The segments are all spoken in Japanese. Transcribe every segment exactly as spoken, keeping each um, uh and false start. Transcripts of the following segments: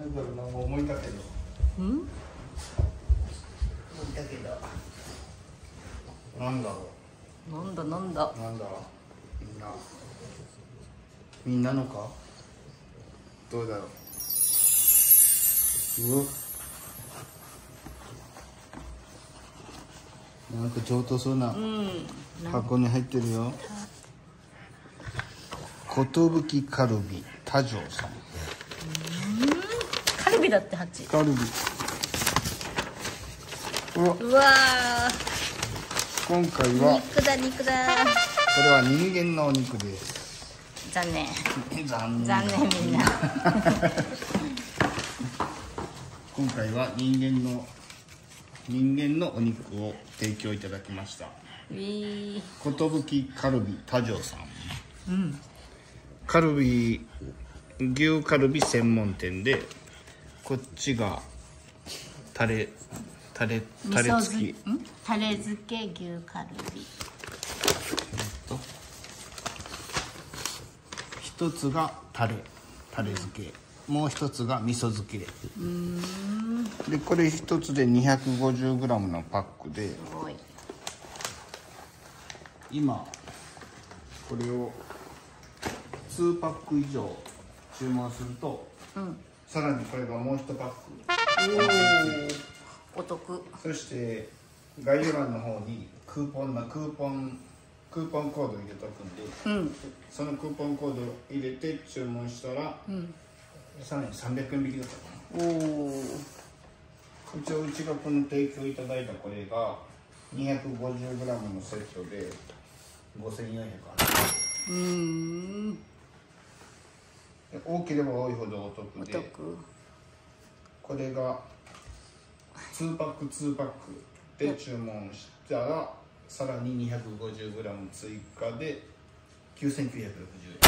だろうな、もう思いたけど。 うん？ 思いたけど。なんだろう。なんだなんだ。 う。なんだ。みんな。みんなのか。どうだろう。うわ。なんか上等そうな箱に入ってるよ。寿カルビ多条さん。 カルビだって八。 カルビ。うわ。 うわ今回は肉だ肉だ。 これは人間のお肉です。 残念。 残念。 残念みんな。 今回は人間の人間のお肉を提供いただきました。 ウィー。 寿カルビ多条さん。 うん。 カルビ牛カルビ専門店で、こっちがタレタレタレ付き。 ん？タレ漬け牛カルビ。 一つがタレタレ漬け、もう一つが味噌漬け。うーん。でこれ一つで にひゃくごじゅうグラム のパックで、 すごい。 今これをにパック以上注文すると、うん、さらにこれがもういちパック。 お得。 そして概要欄の方にクーポンなクーポンクーポンコードを入れとくんで、うん、そのクーポンコードを入れて注文したら、うん、さらにさんびゃくえん引きだったかな。おお。一応うちがこの提供いただいたこれが にひゃくごじゅうグラム のセットでごせんよんひゃくえん。うーん。多ければ多いほどお得で、お得。これがにパックにパックで注文したら、さらに にひゃくごじゅうグラム 追加できゅうせんきゅうひゃくろくじゅう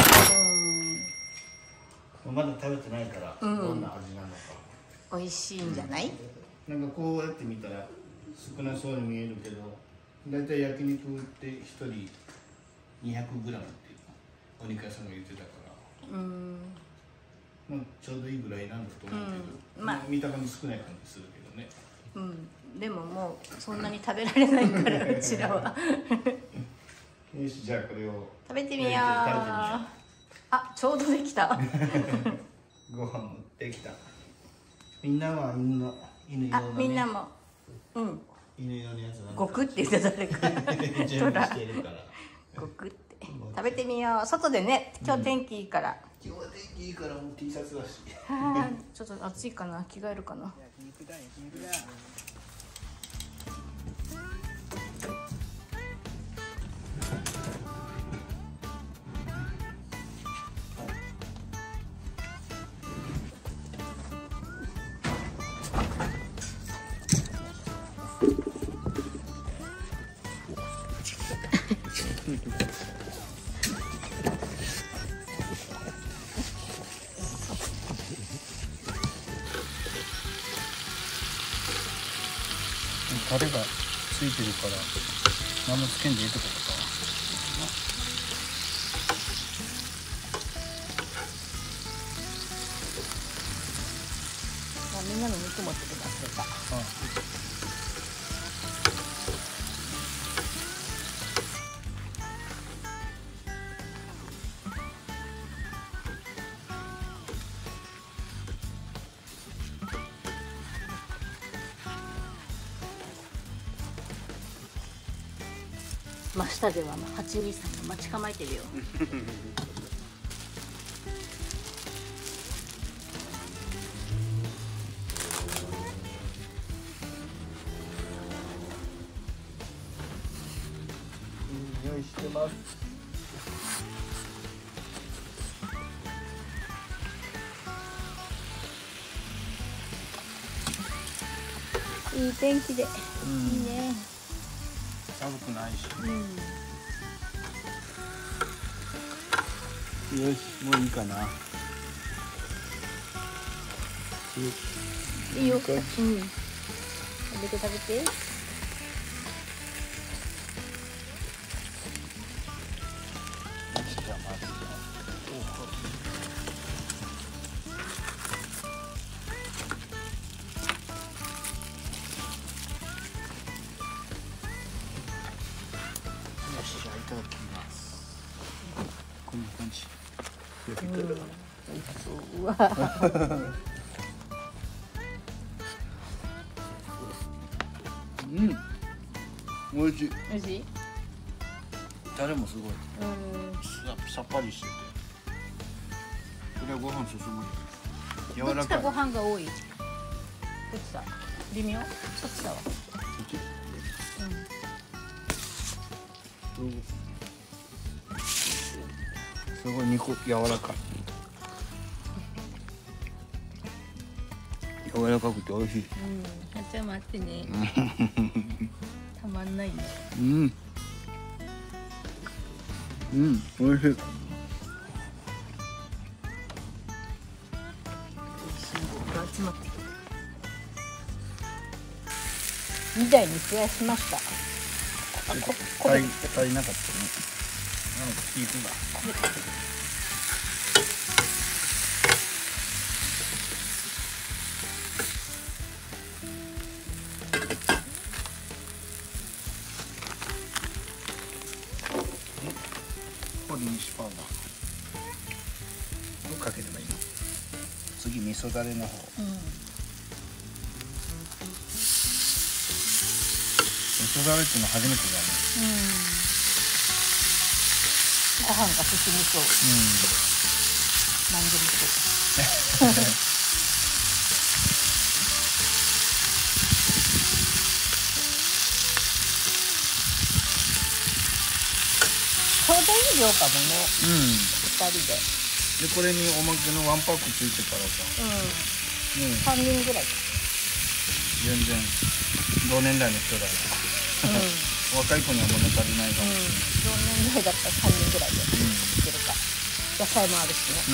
えん。まだ食べてないから、どんな味なのか。 美味しいんじゃない？ なんかこうやって見たら少なそうに見えるけど、だいたい焼肉ってひとり にひゃくグラム ってお肉屋さんが言ってたから、うん、まあちょうどいいぐらいなんだと思うけど、うん、まあ見た感じ少ない感じするけどね。 うん、でももうそんなに食べられないからうちらは。 よし、じゃあこれを食べてみよう。あ、ちょうどできた。 ご飯もできた。みんなは犬の犬用の、ね、 あ、みんなも、うん。 犬用のやつなんだ。 ごくって言ってた誰か。 準備してるから。 ごくって食べてみよう。外でね、今日天気いいから。 うん、今日は天気いいからもう T シャツだし。 ちょっと暑いかな、着替えるかな。 肉だ肉だ。タレがついてるから何もつけんでいいってことか。 あ、みんなの肉持ってくださいた。ああ、真下でははちにさんが待ち構えてるよ。 いい匂いしてます。 いい天気で、うん、いいね。 寒くないし、 うん、 よし、もういいかな。 いいよ、うん、食べて食べて。 ただきます。こんな感じ。 うわうん、美味しい。 美味しい。 タレもすごい。 うん。 さっぱりしてて。これはご飯進む。柔どっらかい。 ちかご飯が多い。どっちだ。微妙。そっちだわ。 こっち。うん。すごい肉柔らかい。柔らかくて美味しい。 うん。ちょっと待ってね。たまんないね。 うん。うん、美味しい。 集まってきてにだいに増やしました。あ、こ、これ足り足りなかったね。なので皮膚が。ここで西パウダーをかければいいの。次味噌だれの方。 うん。 味噌だれっていうの初めてだね。 うん。ご飯が進みそう。うん。なんでもそう。ちょうどいい量かもね。うん。二人で。 でこれにおまけのワンパックついてからさ。 うん。うん。三人ぐらい。 全然同年代の人だよ。うん、若い子には物足りないかもしれない。うん、 同年代だったら三人ぐらいでいけるか。野菜もあるしね。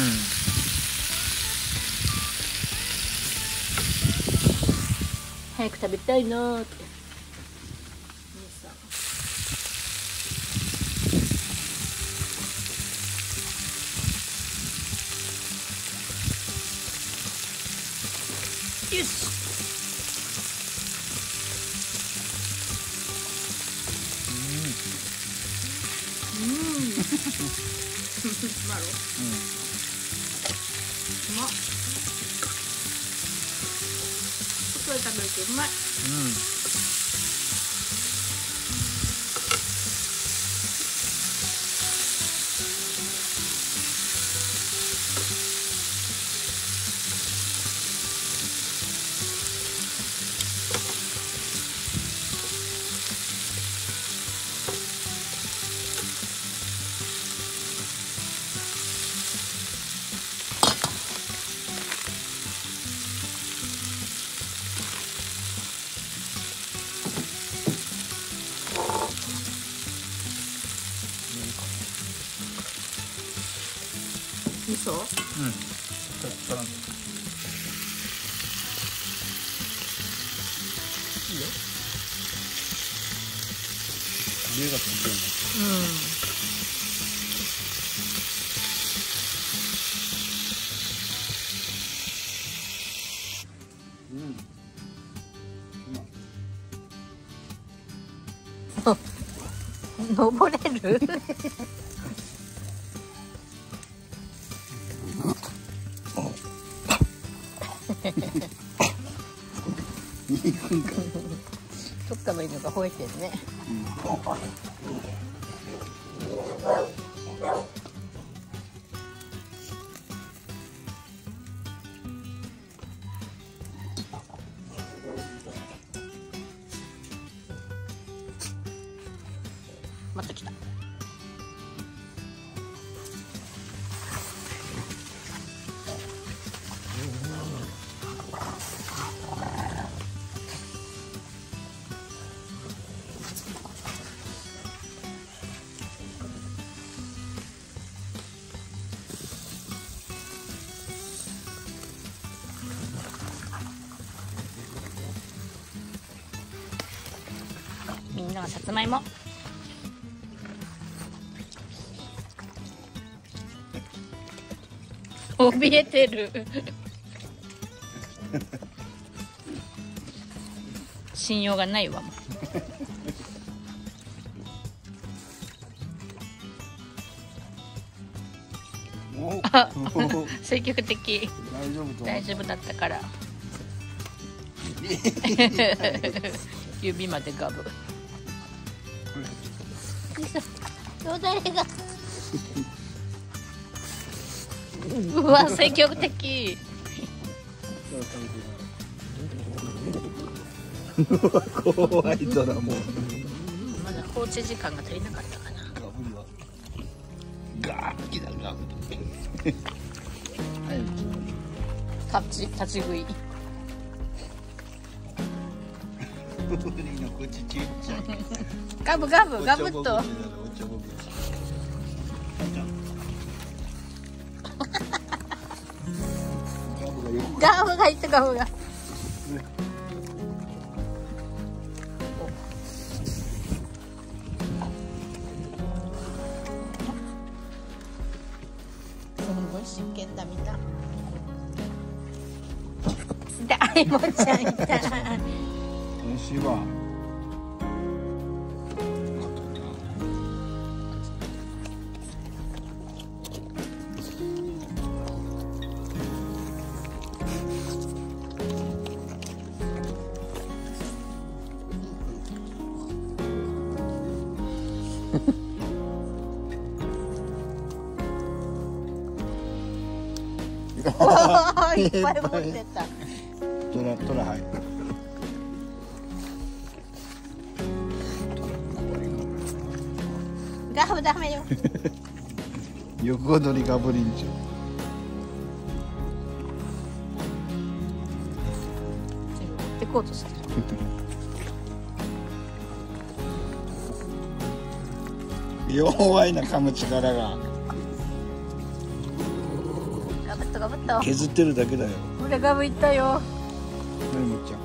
うん、早く食べたいなーって。よし。うん。うん。うまろ。うん。うまっ。これ食べるとうまい。うん。味噌？うん。からん。いいよ。家がついてるね。うん。うん。登れる？どっかの犬が吠えてるね。また来た。みんなはさつまいも。怯えてる。信用がないわもう。 積極的。 大丈夫と大丈夫だったから。指までガブ。よだれが。うわ、積極的。 怖いドラもう。 まだ放置時間が足りなかったかな。 ガーッきだガー立ち立ち食い。ガブガブガブっと。ガブがいったガブが。真剣だみたい。大もちゃんいた。 先週は。 いっぱい持ってた。 トラトラ入る。 ガブダメよ。 横取りガブリンチョ。 持ってこうとした。 弱いな噛む力が。 ガブッとガブッと。 削ってるだけだよ。 俺ガブいったよ。 はい、もっちゃん。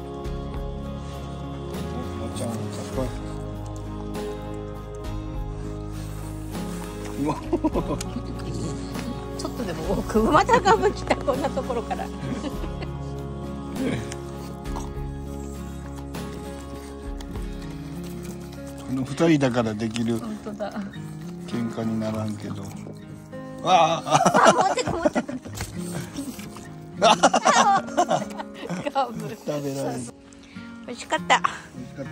もっちゃん、かっこいい。 ちょっとでも奥またガブ来た、こんなところから。 この二人だからできる。 本当だ。 喧嘩にならんけど。ああ。 あ、持ってく持ってく。ガブ。 食べられる。 美味しかった。 美味しかった。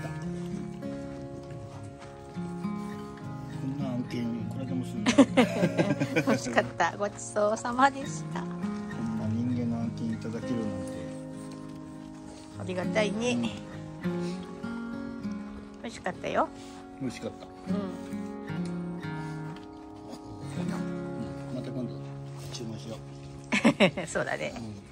こんな案件いくらでもする。 美味しかった。ごちそうさまでした。 こんな人間の案件いただけるなんて。 ありがたいね。美味しかったよ。 美味しかった。 うん。 また今度注文しよう。 そうだね。 うん